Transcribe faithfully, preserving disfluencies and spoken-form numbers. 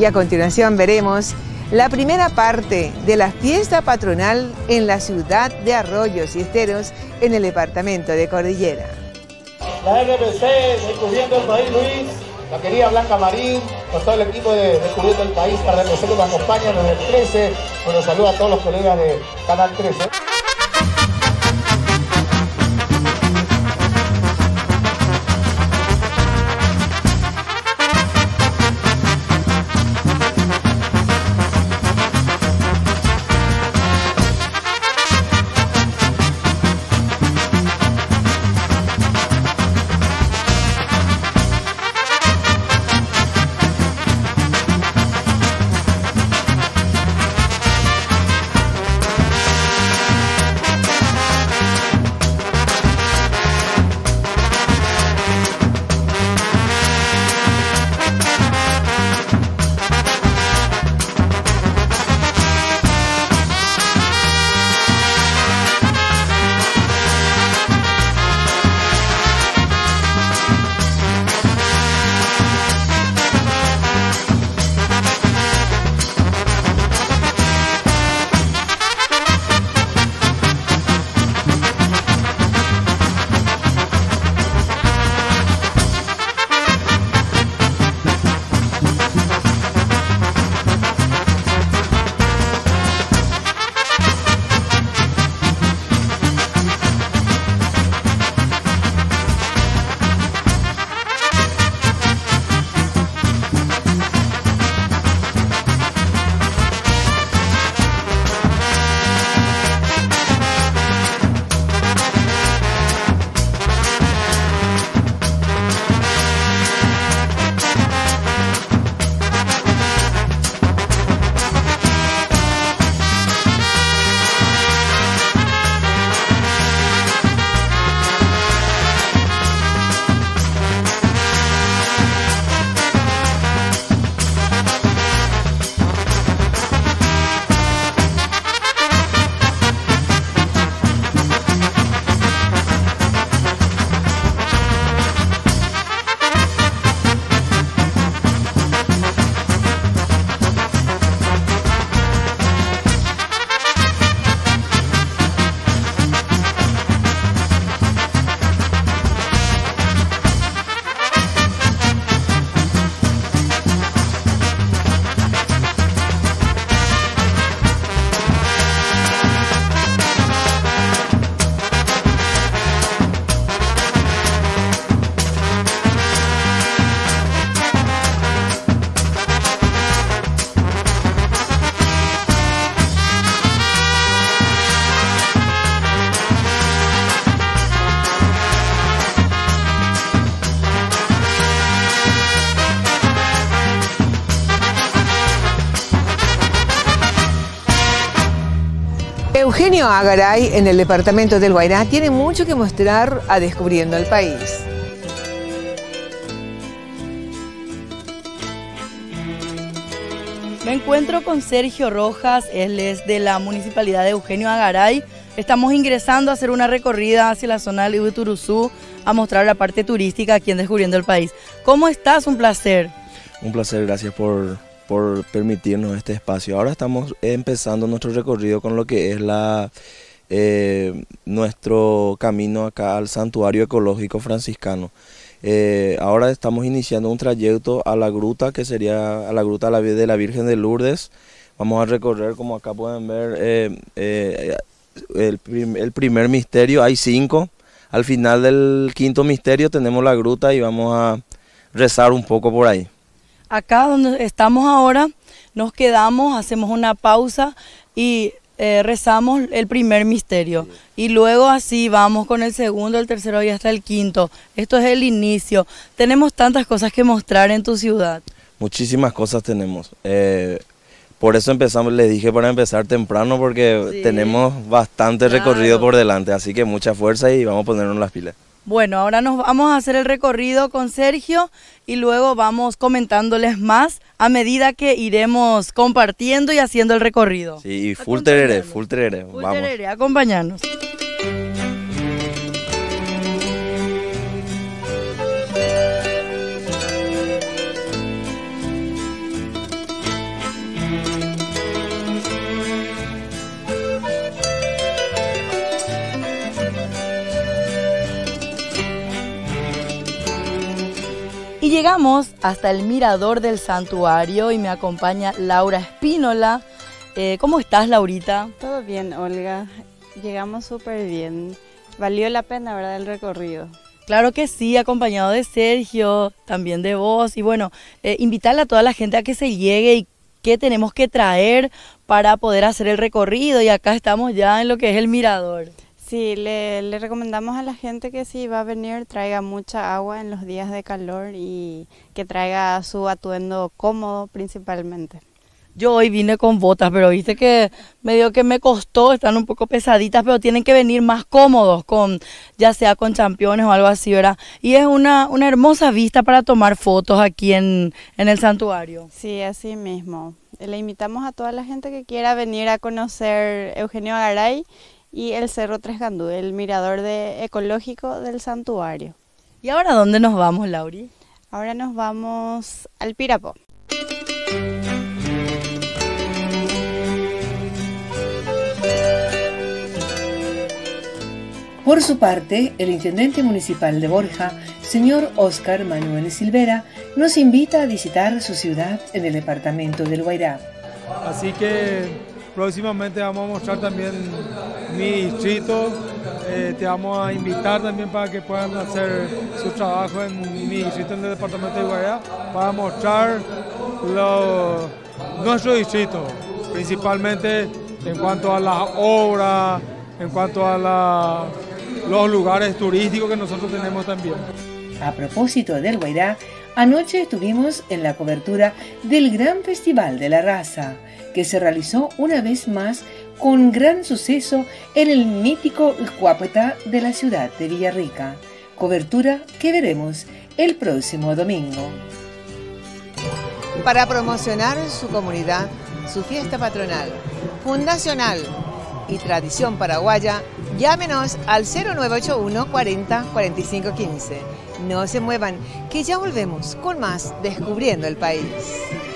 Y a continuación veremos la primera parte de la fiesta patronal en la ciudad de Arroyos y Esteros, en el departamento de Cordillera. La R P C, Descubriendo el País, Luis, la querida Blanca Marín, con todo el equipo de Descubriendo el País, para R P C que nos acompaña desde el trece. Bueno, saludo a todos los colegas de Canal trece. Eugenio Agaray, en el departamento del Guairá, tiene mucho que mostrar a Descubriendo el País. Me encuentro con Sergio Rojas, él es de la Municipalidad de Eugenio Agaray. Estamos ingresando a hacer una recorrida hacia la zona del Ibuturuzú, a mostrar la parte turística aquí en Descubriendo el País. ¿Cómo estás? Un placer. Un placer, gracias por, por permitirnos este espacio. Ahora estamos empezando nuestro recorrido con lo que es la, eh, nuestro camino acá al Santuario Ecológico Franciscano. Eh, ahora estamos iniciando un trayecto a la gruta, que sería a la gruta de la Virgen de Lourdes. Vamos a recorrer, como acá pueden ver, eh, eh, el, prim el primer misterio. Hay cinco. Al final del quinto misterio tenemos la gruta y vamos a rezar un poco por ahí. Acá donde estamos ahora, nos quedamos, hacemos una pausa y eh, rezamos el primer misterio. Y luego así vamos con el segundo, el tercero y hasta el quinto. Esto es el inicio. Tenemos tantas cosas que mostrar en tu ciudad. Muchísimas cosas tenemos. Eh, por eso empezamos, les dije para empezar temprano, porque sí, tenemos bastante claro. recorrido por delante. Así que mucha fuerza y vamos a ponernos las pilas. Bueno, ahora nos vamos a hacer el recorrido con Sergio y luego vamos comentándoles más a medida que iremos compartiendo y haciendo el recorrido. Sí, full tereré, full tereré. Full tereré, acompañarnos. llegamos hasta el mirador del santuario y me acompaña Laura Espínola. Eh, ¿Cómo estás, Laurita? Todo bien, Olga. Llegamos súper bien. Valió la pena, ¿verdad?, el recorrido. Claro que sí, acompañado de Sergio, también de vos. Y bueno, eh, invitarle a toda la gente a que se llegue y qué tenemos que traer para poder hacer el recorrido. Y acá estamos ya en lo que es el mirador. Sí, le, le recomendamos a la gente que si va a venir traiga mucha agua en los días de calor y que traiga su atuendo cómodo principalmente. Yo hoy vine con botas, pero viste que medio que me costó, están un poco pesaditas, pero tienen que venir más cómodos, con ya sea con championes o algo así, ¿verdad? Y es una, una hermosa vista para tomar fotos aquí en, en el santuario. Sí, así mismo. Le invitamos a toda la gente que quiera venir a conocer Eugenio Garay y el Cerro Tres Gandú, el mirador de, ecológico del santuario. ¿Y ahora dónde nos vamos, Lauri? Ahora nos vamos al Pirapó. Por su parte, el intendente municipal de Borja, señor Óscar Manuel Silvera, nos invita a visitar su ciudad en el departamento del Guairá. Así que próximamente vamos a mostrar también mi distrito, eh, te vamos a invitar también para que puedan hacer su trabajo en mi distrito en el departamento de Guairá, para mostrar lo, nuestro distrito, principalmente en cuanto a las obras, en cuanto a la, los lugares turísticos que nosotros tenemos también. A propósito del Guairá, anoche estuvimos en la cobertura del Gran Festival de la Raza, que se realizó una vez más con gran suceso en el mítico Cuapetá de la ciudad de Villarrica. Cobertura que veremos el próximo domingo. Para promocionar su comunidad, su fiesta patronal, fundacional y tradición paraguaya, llámenos al cero nueve ocho uno cuarenta cuarenta y cinco quince. No se muevan, que ya volvemos con más Descubriendo el País.